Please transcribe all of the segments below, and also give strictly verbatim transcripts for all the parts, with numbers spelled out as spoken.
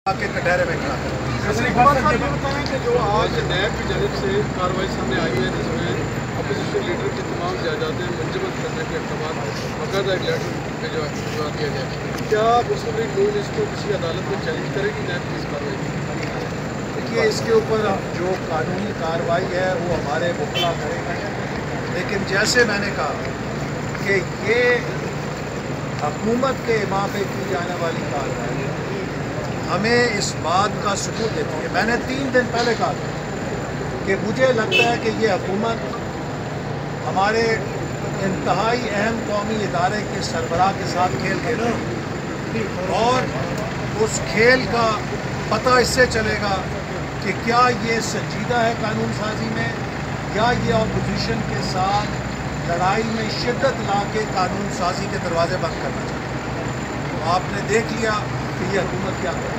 کے کٹہرے میں کھڑا کریں۔ کہ جو آج نیب کی جانب سے کارروائی سامنے آئی ہے جس میں اپوزیشن لیڈر کی تمام جائیدادیں منجمد کرنے کے اقدامات باقاعدہ ایک لیٹر پہ جو اجرا کیا گیا ہے، کیا مسلم لیگ نون اس کو کسی عدالت میں چیلنج کرے گی نیب کی اس کارروائی؟ دیکھیے اس کے اوپر جو قانونی کارروائی ہے وہ ہمارے وکلا کریں گے، لیکن جیسے میں نے کہا کہ یہ حکومت کے ایما پہ کی جانے والی کارروائی ہمیں اس بات کا ثبوت دیتی ہے۔ میں نے تین دن پہلے کہا تھا کہ مجھے لگتا ہے کہ یہ حکومت ہمارے انتہائی اہم قومی ادارے کے سربراہ کے ساتھ کھیل کھیل رہی ہے، اور اس کھیل کا پتہ اس سے چلے گا کہ کیا یہ سنجیدہ ہے قانون سازی میں، یا یہ اپوزیشن کے ساتھ لڑائی میں شدت لا کے قانون سازی کے دروازے بند کرنا چاہتے ہیں۔ تو آپ نے دیکھ لیا کہ یہ حکومت کیا کرے۔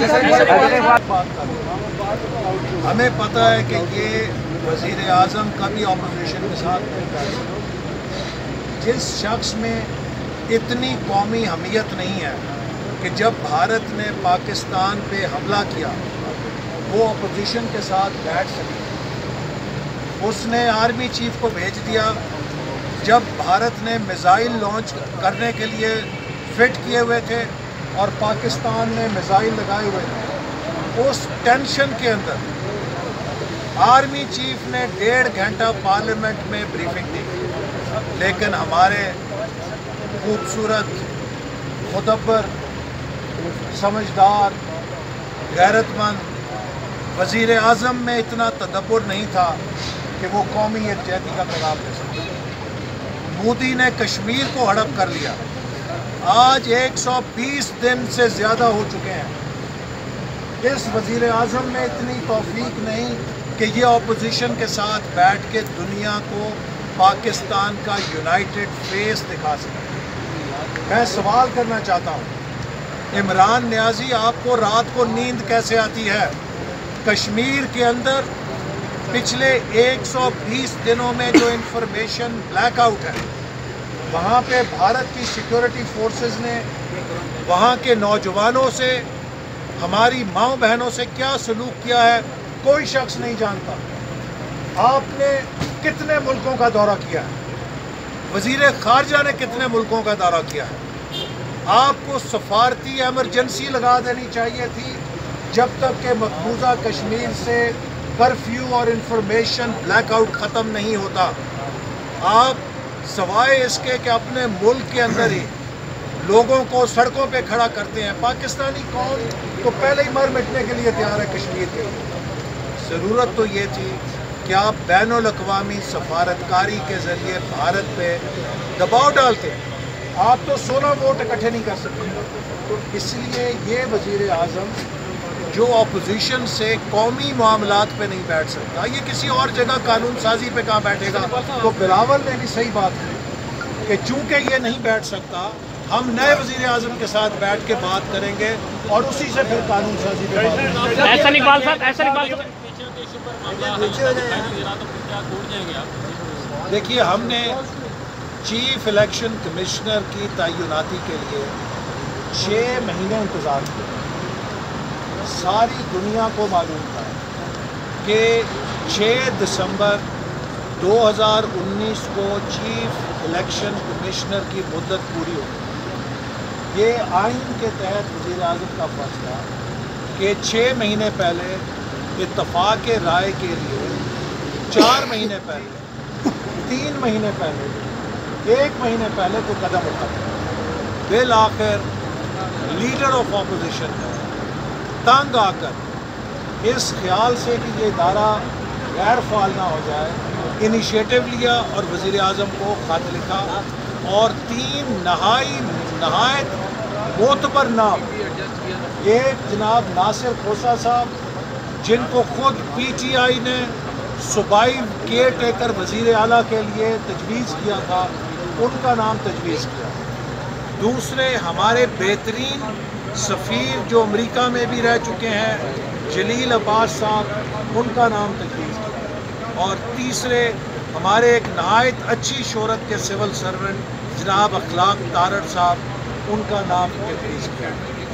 ہمیں پتہ ہے کہ یہ وزیر اعظم کبھی اپوزیشن کے ساتھ نہیں کر سکتے۔ جس شخص میں اتنی قومی حمیت نہیں ہے کہ جب بھارت نے پاکستان پہ حملہ کیا وہ اپوزیشن کے ساتھ بیٹھ سکے، اس نے آرمی چیف کو بھیج دیا جب بھارت نے میزائل لانچ کرنے کے لیے فٹ کیے ہوئے تھے اور پاکستان نے میزائل لگائے ہوئے تھے۔ اس ٹینشن کے اندر آرمی چیف نے ڈیڑھ گھنٹہ پارلیمنٹ میں بریفنگ دی، لیکن ہمارے خوبصورت، مدبر، سمجھدار، غیرت مند وزیر اعظم میں اتنا تدبر نہیں تھا کہ وہ قومی یکجہتی کا پیغام دے سکے۔ مودی نے کشمیر کو ہڑپ کر لیا۔ آج ایک سو بیس دن سے زیادہ ہو چکے ہیں۔ اس وزیر اعظم میں اتنی توفیق نہیں کہ یہ اپوزیشن کے ساتھ بیٹھ کے دنیا کو پاکستان کا یونائٹڈ فیس دکھا سکے۔ میں سوال کرنا چاہتا ہوں، عمران نیازی آپ کو رات کو نیند کیسے آتی ہے؟ کشمیر کے اندر پچھلے ایک سو بیس دنوں میں جو انفارمیشن بلیک آؤٹ ہے، وہاں پہ بھارت کی سیکیورٹی فورسز نے وہاں کے نوجوانوں سے، ہماری ماؤں بہنوں سے کیا سلوک کیا ہے کوئی شخص نہیں جانتا۔ آپ نے کتنے ملکوں کا دورہ کیا ہے؟ وزیر خارجہ نے کتنے ملکوں کا دورہ کیا ہے؟ آپ کو سفارتی ایمرجنسی لگا دینی چاہیے تھی جب تک کہ مقبوضہ کشمیر سے کرفیو اور انفارمیشن بلیک آؤٹ ختم نہیں ہوتا۔ آپ سوائے اس کے کہ اپنے ملک کے اندر ہی لوگوں کو سڑکوں پہ کھڑا کرتے ہیں، پاکستانی قوم تو پہلے ہی مر مٹنے کے لیے تیار ہے کشمیر کے۔ ضرورت تو یہ تھی کہ آپ بین الاقوامی سفارتکاری کے ذریعے بھارت پہ دباؤ ڈالتے۔ آپ تو سولہ ووٹ اکٹھے نہیں کر سکتے۔ تو اس لیے یہ وزیر اعظم جو اپوزیشن سے قومی معاملات پہ نہیں بیٹھ سکتا، یہ کسی اور جگہ قانون سازی پہ کہاں بیٹھے گا؟ تو بلاول نے بھی صحیح بات کی کہ چونکہ یہ نہیں بیٹھ سکتا، ہم نئے وزیر اعظم کے ساتھ بیٹھ کے بات کریں گے اور اسی سے پھر قانون سازی پہ بات کریں گے۔ احسن اقبال صاحب احسن اقبال دیکھیے، ہم نے چیف الیکشن کمشنر کی تعیناتی کے لیے چھ مہینے انتظار کیا۔ ساری دنیا کو معلوم تھا کہ چھ دسمبر دو ہزار انیس کو چیف الیکشن کمشنر کی مدت پوری ہوگی۔ یہ آئین کے تحت وزیر اعظم کا فرض تھا کہ چھ مہینے پہلے اتفاق رائے کے لیے، چار مہینے پہلے، تین مہینے پہلے، ایک مہینے پہلے کوئی قدم اٹھاتا۔ بالآخر لیڈر آف اپوزیشن ہے تنگ آ کر اس خیال سے کہ یہ ادارہ غیر فعال نہ ہو جائے، انیشیٹو لیا اور وزیر اعظم کو خط لکھا، اور تین نہائی نہایت معتبر نام، ایک جناب ناصر کھوسہ صاحب جن کو خود پی ٹی آئی نے صوبائی کیئر ٹیکر وزیر اعلیٰ کے لیے تجویز کیا تھا، ان کا نام تجویز کیا۔ دوسرے ہمارے بہترین سفیر جو امریکہ میں بھی رہ چکے ہیں، جلیل عباس صاحب، ان کا نام تجویز کیا۔ اور تیسرے ہمارے ایک نہایت اچھی شہرت کے سول سرونٹ جناب اخلاق تارڑ صاحب، ان کا نام تجویز کیا۔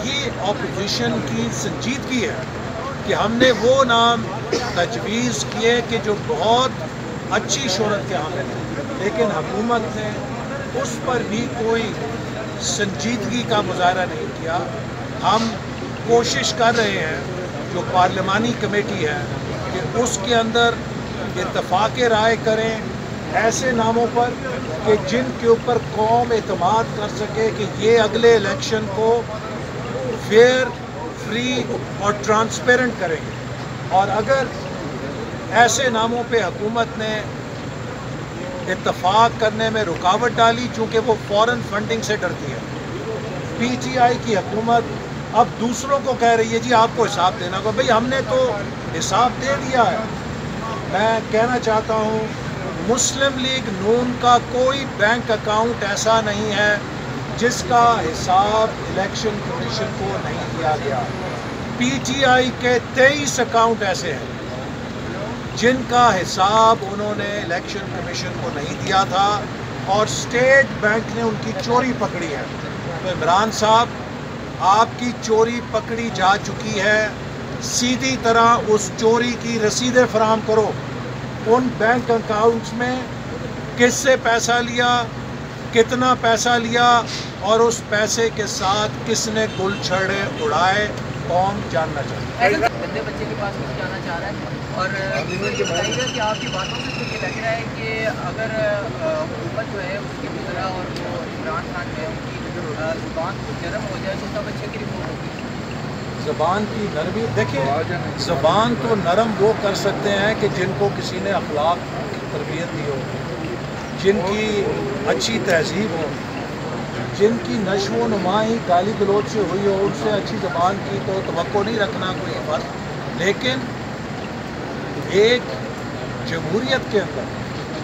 یہ اپوزیشن کی سنجیدگی ہے کہ ہم نے وہ نام تجویز کیے کہ جو بہت اچھی شہرت کے حامل ہیں، لیکن حکومت نے اس پر بھی کوئی سنجیدگی کا مظاہرہ نہیں کیا۔ ہم کوشش کر رہے ہیں جو پارلیمانی کمیٹی ہے کہ اس کے اندر اتفاق رائے کریں ایسے ناموں پر کہ جن کے اوپر قوم اعتماد کر سکے کہ یہ اگلے الیکشن کو فیئر، فری اور ٹرانسپیرنٹ کریں گے۔ اور اگر ایسے ناموں پہ حکومت نے اتفاق کرنے میں رکاوٹ ڈالی، چونکہ وہ فوراً فنڈنگ سے ڈرتی ہے، پی ٹی آئی کی حکومت اب دوسروں کو کہہ رہی ہے جی آپ کو حساب دینا ہوگا۔ بھئی ہم نے تو حساب دے دیا ہے۔ میں کہنا چاہتا ہوں مسلم لیگ نون کا کوئی بینک اکاؤنٹ ایسا نہیں ہے جس کا حساب الیکشن کمیشن کو نہیں دیا گیا۔ پی ٹی آئی کے تیئیس اکاؤنٹ ایسے ہیں جن کا حساب انہوں نے الیکشن کمیشن کو نہیں دیا تھا اور اسٹیٹ بینک نے ان کی چوری پکڑی ہے۔ تو عمران صاحب، آپ کی چوری پکڑی جا چکی ہے، سیدھی طرح اس چوری کی رسیدیں فراہم کرو۔ ان بینک اکاؤنٹس میں کس سے پیسہ لیا، کتنا پیسہ لیا اور اس پیسے کے ساتھ کس نے گل چھڑے اڑائے، قوم جاننا چاہیے۔ گندے بچے کے پاس کچھ جانا چاہ رہا ہے اور یہ بتائیے گا کہ آپ کی باتوں سے تو یہ لگ رہا ہے کہ اگر حکومت جو ہے اس کی وزراء اور جو عمران خان جو ہے ان کی زبان کو نرم ہو جائے تو تب اچھے کی رپورٹ ہوگی۔ زبان کی نرمی، دیکھیں زبان تو نرم وہ کر سکتے ہیں کہ جن کو کسی نے اخلاق کی تربیت دی ہو، جن کی اچھی تہذیب ہو، جن کی نشو و نما ہی گالی گلوچ سے ہوئی ہو، ان سے اچھی زبان کی تو توقع نہیں رکھنا کوئی فرق۔ لیکن ایک جمہوریت کے اندر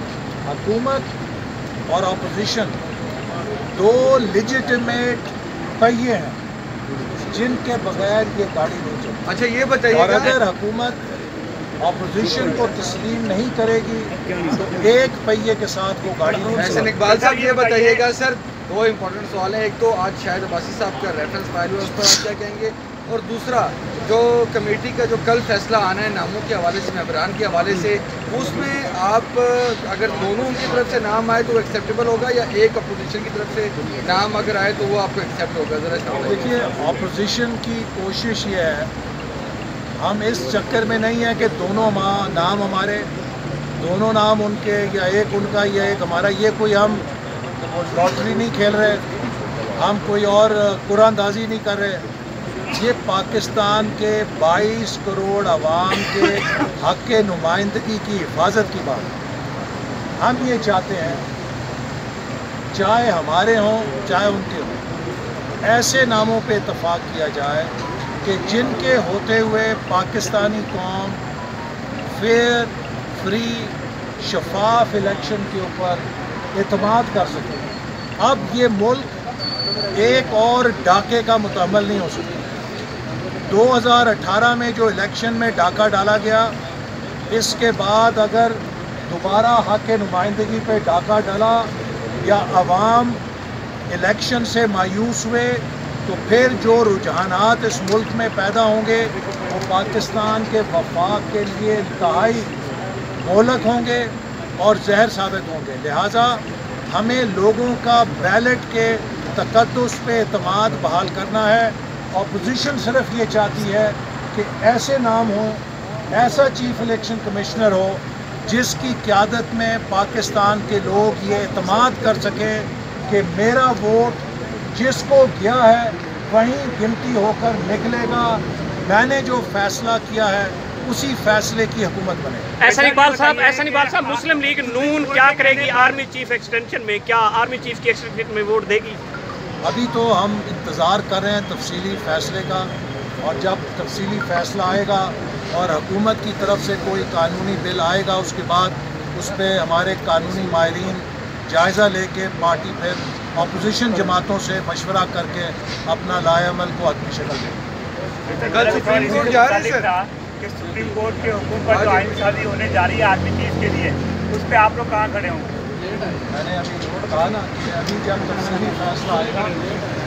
حکومت اور اپوزیشن دو لیجیٹمیٹ پہیے ہیں جن کے بغیر یہ گاڑی نہیں چلتی۔ اچھا یہ بتائیے اور اگر حکومت اپوزیشن کو تسلیم نہیں کرے گی تو ایک پہیے کے ساتھ وہ گاڑی نہیں احسن چلے۔ اقبال صاحب یہ بتائیے گا سر، دو امپورٹنٹ سوال ہیں۔ ایک تو آج شاہد عباسی صاحب کا ریفرنس فائل ہوا، اس پر آپ کیا کہیں گے؟ اور دوسرا جو کمیٹی کا جو کل فیصلہ آنا ہے ناموں کے حوالے سے، ممبران کے حوالے سے، اس میں آپ اگر دونوں ان کی طرف سے نام آئے تو وہ ایکسیپٹیبل ہوگا یا ایک اپوزیشن کی طرف سے نام اگر آئے تو وہ آپ کو ایکسیپٹ ہوگا؟ ذرا دیکھیے اپوزیشن کی کوشش یہ ہے، ہم اس چکر میں نہیں ہیں کہ دونوں نام ہمارے، دونوں نام ان کے یا ایک ان کا یا ایک ہمارا، یہ کوئی ہم لاٹری نہیں کھیل رہے، ہم کوئی اور قرآن اندازی نہیں کر رہے۔ یہ پاکستان کے بائیس کروڑ عوام کے حق نمائندگی کی حفاظت کی بات ہے۔ ہم یہ چاہتے ہیں چاہے ہمارے ہوں چاہے ان کے ہوں، ایسے ناموں پہ اتفاق کیا جائے کہ جن کے ہوتے ہوئے پاکستانی قوم فیئر، فری، شفاف الیکشن کے اوپر اعتماد کر سکے۔ اب یہ ملک ایک اور ڈاکے کا متحمل نہیں ہو سکتا۔ دو ہزار اٹھارہ میں جو الیکشن میں ڈاکہ ڈالا گیا، اس کے بعد اگر دوبارہ حق نمائندگی پہ ڈاکہ ڈالا یا عوام الیکشن سے مایوس ہوئے تو پھر جو رجحانات اس ملک میں پیدا ہوں گے وہ پاکستان کے وفاق کے لیے انتہائی مہلک ہوں گے اور زہر ثابت ہوں گے۔ لہٰذا ہمیں لوگوں کا بیلٹ کے تقدس پہ اعتماد بحال کرنا ہے۔ اپوزیشن صرف یہ چاہتی ہے کہ ایسے نام ہوں، ایسا چیف الیکشن کمشنر ہو جس کی قیادت میں پاکستان کے لوگ یہ اعتماد کر سکیں کہ میرا ووٹ جس کو گیا ہے وہیں گنتی ہو کر نکلے گا، میں نے جو فیصلہ کیا ہے اسی فیصلے کی حکومت بنے۔ احسن اقبال صاحب احسن اقبال صاحب مسلم لیگ نون کیا کرے گی آرمی چیف ایکسٹینشن میں؟ کیا آرمی چیف کی ایکسٹینشن میں ووٹ دے گی؟ ابھی تو ہم انتظار کر رہے ہیں تفصیلی فیصلے کا، اور جب تفصیلی فیصلہ آئے گا اور حکومت کی طرف سے کوئی قانونی بل آئے گا اس کے بعد اس پہ ہمارے قانونی ماہرین جائزہ لے کے پارٹی پھر اپوزیشن جماعتوں سے مشورہ کر کے اپنا لائے عمل کو حتمی شکل دیں۔ کل سپریم کورٹ جا رہے ہیں سر کہ سپریم کورٹ کے حکم پر جو آئین سازی ہونے جا رہی ہے آرمی چیف کے لیے، اس پہ آپ لوگ کہاں کھڑے ہوں گے؟ میں نے ابھی کہا نا کہ ابھی جب تفصیلی فیصلہ آئے گا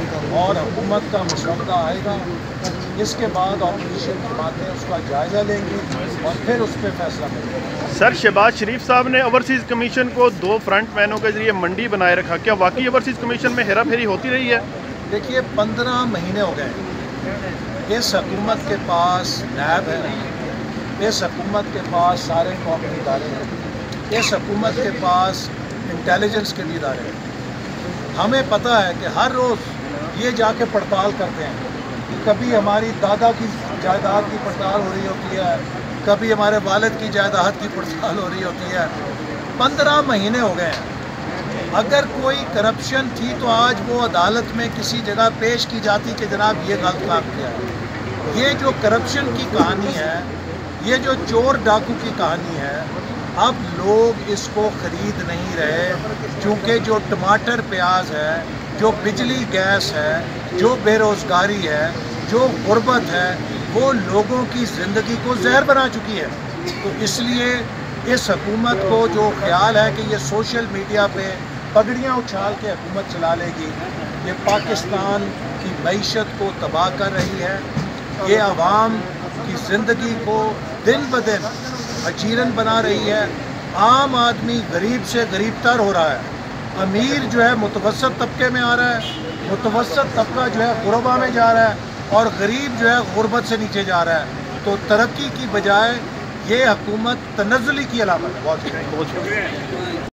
اور हुकूमत का मसौदा आएगा। इसके बाद ऑपोजिशन की बातें उसका जायज़ा लेंगे और फिर उस पर फैसला करेंगे। सर, शहबाज शरीफ साहब ने ओवरसीज़ कमीशन को दो फ्रंट मैनों के जरिए मंडी बनाए रखा, क्या वाकई ओवरसीज़ कमीशन में हेरा फेरी होती रही है? देखिए, पंद्रह महीने हो गए इस हुकूमत के पास नैब है, इस हुकूमत के पास सारे कौमी इदारे हैं, इस हुकूमत के पास इंटेलिजेंस के भी इदारे हैं। हमें पता है कि हर रोज़ ये जाके पड़ताल करते हैं, कभी हमारी दादा की जायदाद की पड़ताल हो रही होती है, कभी हमारे वालिद की जायदाद की पड़ताल हो रही होती है। पंद्रह महीने हो गए हैं। अगर कोई करप्शन थी तो आज वो अदालत में किसी जगह पेश की जाती कि जनाब ये गलत काम किया है। ये जो करप्शन की कहानी है, ये जो चोर डाकू की कहानी है, अब लोग इसको ख़रीद नहीं रहे, क्योंकि जो टमाटर प्याज है, जो बिजली गैस है, जो बेरोज़गारी है, जो गुर्बत है, वो लोगों की ज़िंदगी को जहर बना चुकी है। तो इसलिए इस हुकूमत को जो ख्याल है कि ये सोशल मीडिया पे पगड़ियाँ उछाल के हुकूमत चला लेगी, ये पाकिस्तान की मईशत को तबाह कर रही है, ये आवाम की ज़िंदगी को दिन ब दिन अजीरन बना रही है। आम आदमी गरीब से गरीब तर हो रहा है, अमीर जो है मुतवसत तबके में आ रहा है, मुतवसत तबका जो है गुरबा में जा रहा है और गरीब जो है गुर्बत से नीचे जा रहा है। तो तरक्की की बजाय ये हुकूमत तनज़्ज़ुली की अलामत है। बहुत शुक्रिया।